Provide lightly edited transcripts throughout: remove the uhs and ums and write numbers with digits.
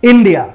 India,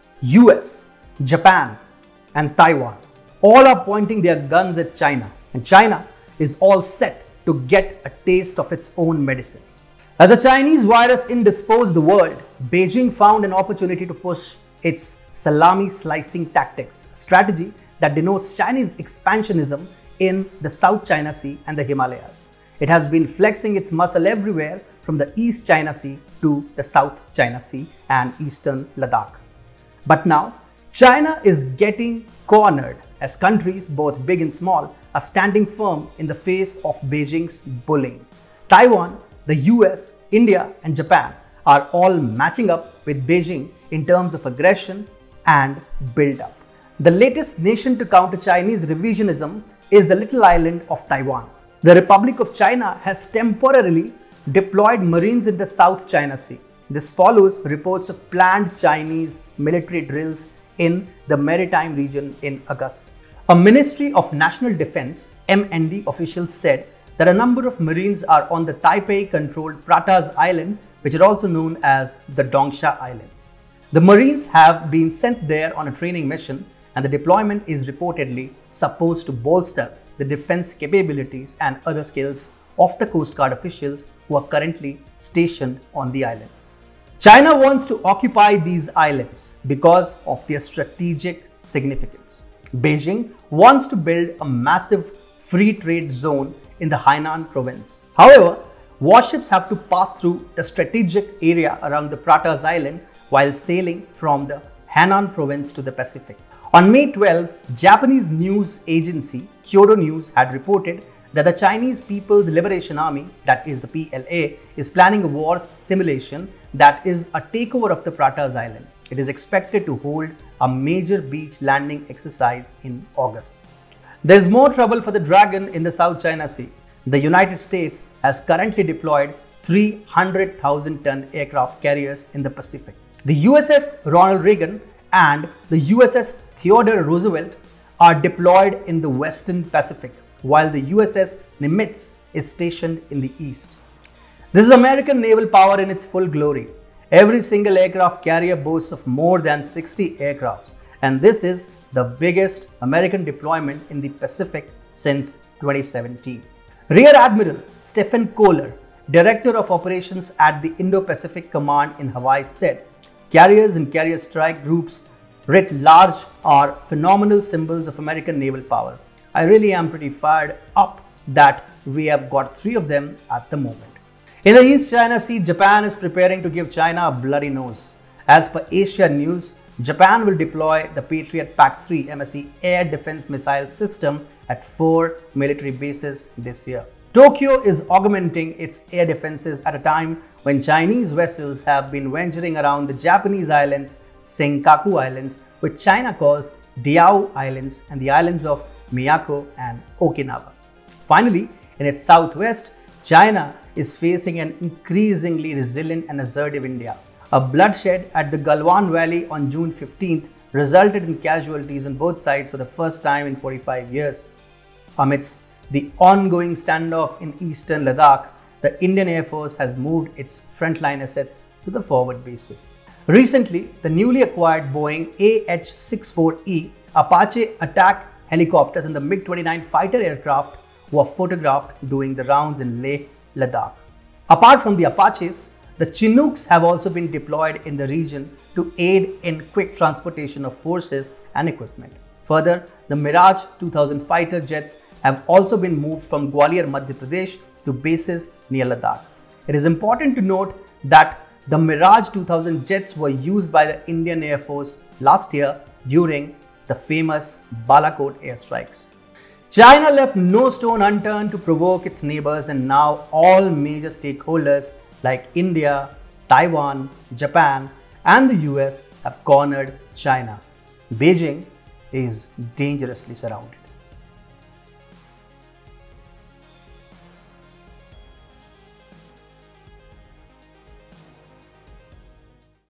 US, Japan, and Taiwan all are pointing their guns at China, and China is all set to get a taste of its own medicine. As the Chinese virus indisposed the world, Beijing found an opportunity to push its salami slicing tactics, a strategy that denotes Chinese expansionism in the South China Sea and the Himalayas. It has been flexing its muscle everywhere from the East China Sea to the South China Sea and Eastern Ladakh. But now, China is getting cornered as countries, both big and small, are standing firm in the face of Beijing's bullying. Taiwan, the US, India, and Japan are all matching up with Beijing in terms of aggression and build-up. The latest nation to counter Chinese revisionism is the little island of Taiwan. The Republic of China has temporarily deployed Marines in the South China Sea. This follows reports of planned Chinese military drills in the maritime region in August. A Ministry of National Defense (MND) officials said that a number of Marines are on the Taipei-controlled Pratas Island, which are also known as the Dongsha Islands. The Marines have been sent there on a training mission, and the deployment is reportedly supposed to bolster the defense capabilities and other skills of the Coast Guard officials who are currently stationed on the islands. China wants to occupy these islands because of their strategic significance. Beijing wants to build a massive free trade zone in the Hainan province. However, warships have to pass through the strategic area around the Pratas Island while sailing from the Hainan province to the Pacific. On May 12, Japanese news agency Kyodo News had reported that the Chinese People's Liberation Army, that is the PLA, is planning a war simulation that is a takeover of the Pratas Island. It is expected to hold a major beach landing exercise in August. There is more trouble for the Dragon in the South China Sea. The United States has currently deployed 300,000-ton aircraft carriers in the Pacific. The USS Ronald Reagan and the USS Theodore Roosevelt are deployed in the Western Pacific, while the USS Nimitz is stationed in the East. This is American naval power in its full glory. Every single aircraft carrier boasts of more than 60 aircrafts, and this is the biggest American deployment in the Pacific since 2017. Rear Admiral Stephen Kohler, Director of Operations at the Indo-Pacific Command in Hawaii, said, "Carriers and carrier strike groups writ large are phenomenal symbols of American naval power. I really am pretty fired up that we have got 3 of them at the moment." In the East China Sea, Japan is preparing to give China a bloody nose. As per Asia News, Japan will deploy the Patriot PAC-3 MSE air defense missile system at 4 military bases this year. Tokyo is augmenting its air defenses at a time when Chinese vessels have been venturing around the Japanese islands, Senkaku Islands, which China calls Diaoyu Islands, and the islands of Miyako and Okinawa. Finally, in its southwest, China is facing an increasingly resilient and assertive India. A bloodshed at the Galwan Valley on June 15th resulted in casualties on both sides for the first time in 45 years. Amidst the ongoing standoff in eastern Ladakh, the Indian Air Force has moved its frontline assets to the forward bases. Recently, the newly acquired Boeing AH-64E Apache attack helicopters and the MiG-29 fighter aircraft were photographed doing the rounds in Leh, Ladakh. Apart from the Apaches, the Chinooks have also been deployed in the region to aid in quick transportation of forces and equipment. Further, the Mirage 2000 fighter jets have also been moved from Gwalior, Madhya Pradesh to bases near Ladakh. It is important to note that the Mirage 2000 jets were used by the Indian Air Force last year during the famous Balakot airstrikes. China left no stone unturned to provoke its neighbors, and now all major stakeholders like India, Taiwan, Japan, and the US have cornered China. Beijing is dangerously surrounded.